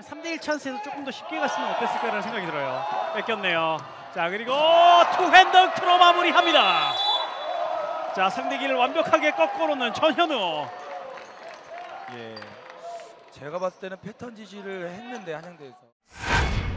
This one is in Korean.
저는 3대1 찬스에서 조금 더 쉽게 갔으면 어땠을까라는 생각이 들어요. 뺏겼네요. 자, 그리고 투핸드 덩크로 마무리합니다. 자, 상대기를 완벽하게 꺾어놓는 전현우. 예, 제가 봤을 때는 패턴 지시를 했는데 한양대에서